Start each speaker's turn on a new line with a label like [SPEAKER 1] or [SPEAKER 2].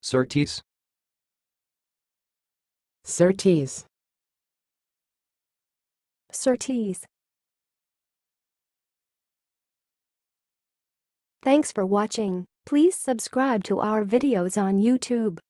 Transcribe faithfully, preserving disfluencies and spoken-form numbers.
[SPEAKER 1] Surtees.
[SPEAKER 2] Surtees.
[SPEAKER 3] Surtees. Thanks for watching. Please subscribe to our videos on YouTube.